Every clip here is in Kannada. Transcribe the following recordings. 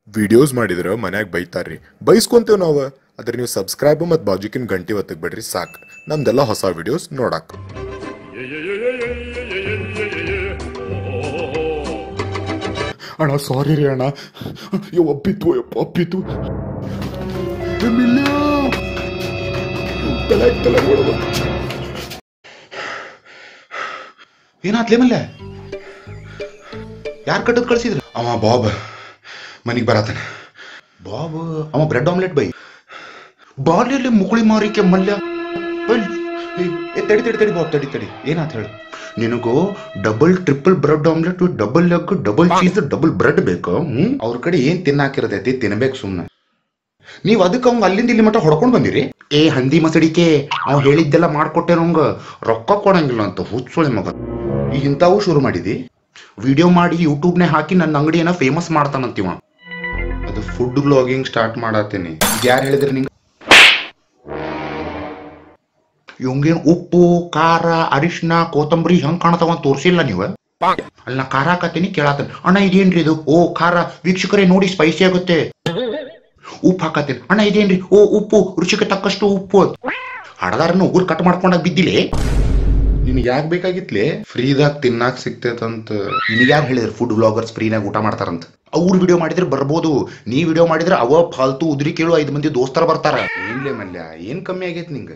ವಿಡಿಯೋಸ್ ಮಾಡಿದ್ರೆ ಮನ್ಯಾಗ ಬೈತಾರ್ರಿ ಬೈಸ್ಕೊಂತೇವ್ ನಾವು ಅದ್ರ ನೀವು ಸಬ್ಸ್ಕ್ರೈಬ್ ಮತ್ತು ಬಾಜುಕಿನ ಗಂಟೆ ಒತ್ತಕ್ ಬಿಡ್ರಿ ಸಾಕು ನಮ್ದೆಲ್ಲ ಹೊಸ ವಿಡಿಯೋಸ್ ನೋಡಾಕ ಅಣ್ಣ ಸಾರಿ ರೀ ಅಣ್ಣ ಒಪ್ಪಿತ್ತು ಒಪ್ಪಿತ್ತು ಏನಾತ್ಲೇ ಮಲ್ಯ ಯಾರು ಕಟ್ಟದ್ ಕಳ್ಸಿದ್ರು ಅವ ಬಾಬ್ ಮನಿಗೆ ಬರತಾನ ಬಾಬ್ ಅವ ಬ್ರೆಡ್ ಆಮ್ಲೆಟ್ ಬೈ ಬಾರ್ಲಿ ಮುಕುಳಿ ಮಾರಿಕೆ ಮಲ್ಯ ತಡಿ ತಡಿ ತಡಿ ಬಾಬ್ ತಡಿ ತಡಿ ಏನಾತ ಹೇಳು ನಿನಗೂ double triple bread omelette double egg double cheese double bread ಬೇಕು ಅವ್ರ ಕಡೆ ಏನ್ ತಿನ್ನಾಕಿರತೈತಿ ತಿನ್ಬೇಕು ಸುಮ್ಮನೆ ನೀವ್ ಅದಕ್ಕೆ ಅವಂಗ ಅಲ್ಲಿಂದ ಇಲ್ಲಿ ಮಟ್ಟ ಹೊಡ್ಕೊಂಡ್ ಬಂದಿರಿ ಏ ಹಂದಿ ಮಸಡಿಕೆ ಅವ್ ಹೇಳಿದ್ದೆಲ್ಲ ಮಾಡ್ಕೊಟ್ಟೆ ನವಂಗ ರೊಕ್ಕ ಕೊಡಂಗಿಲ್ಲ ಅಂತ ಹುಚ್ಚುಳಿ ಮಗ ಈ ಇಂಥವು ಶುರು ಮಾಡಿದಿ ವಿಡಿಯೋ ಮಾಡಿ ಯೂಟ್ಯೂಬ್ನೇ ಹಾಕಿ ನನ್ನ ಅಂಗಡಿಯನ್ನ ಫೇಮಸ್ ಮಾಡ್ತಾನಂತೀವ ಅದು ಫುಡ್ ಬ್ಲಾಗಿಂಗ್ ಸ್ಟಾರ್ಟ್ ಮಾಡತ್ತೀನಿ ಯಾರು ಹೇಳಿದ್ರಿ ನಿಂಗೆ ಇವಂಗೇನ್ ಉಪ್ಪು ಖಾರ ಅರಿಶಿನ ಕೊತ್ತಂಬರಿ ಹೆಂಗ್ ಕಾಣತಾವ ತೋರ್ಸಿಲ್ಲ ನೀವು ಅಲ್ಲ ನಾ ಖಾರ ಹಾಕತ್ತೀನಿ ಕೇಳತ್ತೇನೆ ಅಣ್ಣ ಇದೇನ್ರಿ ಇದು ಓ ಖಾರ ವೀಕ್ಷಕರೇ ನೋಡಿ ಸ್ಪೈಸಿ ಆಗುತ್ತೆ ಉಪ್ಪು ಹಾಕತ್ತೇನೆ ಅಣ್ಣ ಇದೇನ್ರಿ ಓ ಉಪ್ಪು ರುಚಿಗೆ ತಕ್ಕಷ್ಟು ಉಪ್ಪು ಹಡದಾರನ್ನ ಉಗುರು ಕಟ್ ಮಾಡ್ಕೊಂಡಾಗ ಬಿದ್ದಿಲೆ ನಿನ್ಗೆ ಯಾಕೆ ಬೇಕಾಗಿತ್ಲೆ ಫ್ರೀದಾಗ ತಿನ್ನಾಕ್ ಸಿಗ್ತೈತಂತ ನಿನಗೆ ಯಾರು ಹೇಳಿದ್ರು ಫುಡ್ ಬ್ಲಾಗರ್ಸ್ ಫ್ರೀನಾಗ ಊಟ ಮಾಡ್ತಾರಂತ ಅವ್ರು ವಿಡಿಯೋ ಮಾಡಿದ್ರೆ ಬರ್ಬೋದು ನೀ ವಿಡಿಯೋ ಮಾಡಿದ್ರೆ ಅವ ಫಾಲ್ತು ಉದ್ರಿ ಕೇಳು 5 ಮಂದಿ ದೋಸ್ತರ ಬರ್ತಾರ ಏನ್ಲೇ ಮಲ್ಯ ಏನ್ ಕಮ್ಮಿ ಆಗೈತಿ ನಿಂಗೆ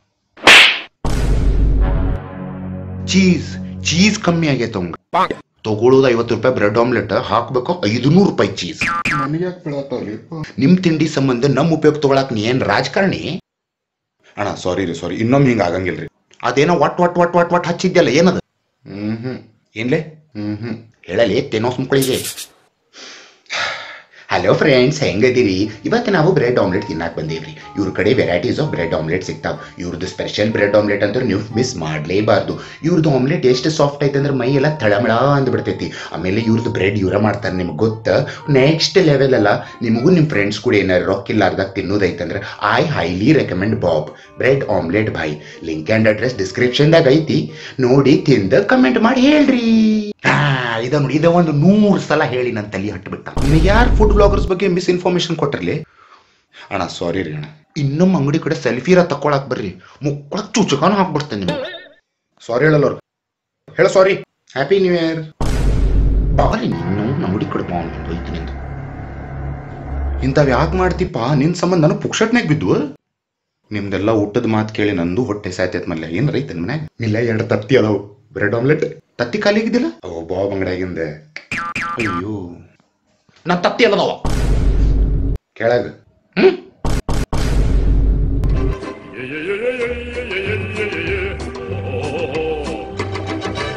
ಚೀಸ್ ಕಮ್ಮಿ ಆಗೈತೆ ಅವಂಗ ತಗೊಳ್ಳೋದು 50 ರೂಪಾಯಿ ಬ್ರೆಡ್ ಆಮ್ಲೆಟ್ ಹಾಕ್ಬೇಕು 500 ರೂಪಾಯಿ ಚೀಸ್ ನಿಮ್ ತಿಂಡಿ ಸಂಬಂಧ ನಮ್ ಉಪಯೋಗ ತಗೊಳಕ್ ನೀ ಏನ್ ರಾಜಕಾರಣಿ ಅಣ್ಣ ಸಾರಿ ಇನ್ನೊಮ್ಮೆ ಹಿಂಗ ಆಗಂಗಿಲ್ರಿ ಅದೇನೋ ಒಟ್ ಹಚ್ಚಿದ್ಯಲ್ಲ ಏನದ ಏನ್ಲೇ ಹೇಳಲಿ ತೆನೋ ಸುಮ್ಕಳಿಗೆ ಹಲೋ ಫ್ರೆಂಡ್ಸ್ ಹೆಂಗದಿರಿ ಇವತ್ತು ನಾವು ಬ್ರೆಡ್ ಆಮ್ಲೆಟ್ ತಿನ್ನಾಕ್ ಬಂದೇವ್ರಿ ಇವ್ರ ಕಡೆ ವೆರೈಟೀಸ್ ಆಫ್ ಬ್ರೆಡ್ ಆಮ್ಲೆಟ್ ಸಿಗ್ತಾವ ಇವ್ರದ್ದು ಸ್ಪೆಷಲ್ ಬ್ರೆಡ್ ಆಮ್ಲೆಟ್ ಅಂದ್ರೆ ನೀವು ಮಿಸ್ ಮಾಡಲೇಬಾರ್ದು ಇವ್ರದ್ದು ಆಮ್ಲೆಟ್ ಎಷ್ಟು ಸಾಫ್ಟ್ ಐತೆ ಅಂದ್ರೆ ಮೈ ಎಲ್ಲ ತಳಮಳ ಅಂದ್ಬಿಡ್ತೈತಿ ಆಮೇಲೆ ಇವ್ರದ್ದು ಬ್ರೆಡ್ ಇವರ ಮಾಡ್ತಾರೆ ನಿಮ್ಗೆ ಗೊತ್ತ ನೆಕ್ಸ್ಟ್ ಲೆವೆಲ್ ಅಲ್ಲ ನಿಮಗೂ ನಿಮ್ಮ ಫ್ರೆಂಡ್ಸ್ ಕೂಡ ಏನಾರು ರೊಕ್ಕಿಲ್ಲಾರ್ದಾಗ ತಿನ್ನೋದೈತಂದ್ರೆ ಐ ಹೈಲಿ ರೆಕಮೆಂಡ್ ಬಾಬ್ bread omelette boy link and address ಡಿಸ್ಕ್ರಿಪ್ಷನ್ದಾಗ ಐತಿ ನೋಡಿ ತಿಂದ ಕಮೆಂಟ್ ಮಾಡಿ ಹೇಳ್ರಿ ಇದ ನೋಡಿ ಇದ ಒಂದು 100 ಸಲ ಹೇಳಿ ನನ್ನ ತಲೆ ಹಟ್ಬಿಟ್ಟ ನಿನಗೆ ಯಾರು ಫುಡ್ ಬ್ಲಾಗರ್ಸ್ ಬಗ್ಗೆ ಮಿಸ್ ಇನ್ಫಾರ್ಮೇಶನ್ ಕೊಟ್ಟಿರ್ಲಿ ಅಣ್ಣ ಸಾರಿ ರೀ ಅಣ್ಣ ಇನ್ನೊಮ್ಮೆ ಅಂಗಡಿ ಕಡೆ ಸೆಲ್ಫಿರ ತಕೊಳಕ್ ಬರ್ರಿ ಮುಕ್ಕೊಳಕ್ ಚುಚುಕಾನು ಹಾಕ್ಬಿಡ್ತೇನೆ ನಿಮ್ಗೆ ಸಾರಿ ಹೇಳಲ್ಲ ಅವ್ರು ಹೇಳ ಸಾರಿ ಹ್ಯಾಪಿ ನ್ಯೂ ಇಯರ್ ಬಾರಿ ನೀನು ಅಂಗಡಿ ಕಡೆ ಬೈತಿ ನಿಂದ ಇಂಥವ್ ಯಾಕೆ ಮಾಡ್ತಿಪ್ಪ ನಿನ್ ಸಂಬಂಧ ನನಗೆ ಪುಕ್ಷಟ್ನಾಗ ಬಿದ್ದು ನಿಮ್ದೆಲ್ಲ ಊಟದ ಮಾತು ಕೇಳಿ ನಂದು ಹೊಟ್ಟೆ ಸಾಯ್ತೈತ್ ಮಲ್ಯ ಏನ್ ರೈತನ ಮನ್ಯಾಗ ಇಲ್ಲ 2 ತತ್ತಿ ಅದಾವು ಬ್ರೆಡ್ ಆಮ್ಲೆಟ್ ತತ್ತಿ ಖಾಲಿ ಆಗಿದ್ದಿಲ್ಲ ಓ ಬಾಬ್ ಅಂಗಡಿಯಾಗಿಂದೆ ಅಯ್ಯೋ ನಾ ತತ್ತಿ ಅಲ್ಲದವ ಕೆಳಗ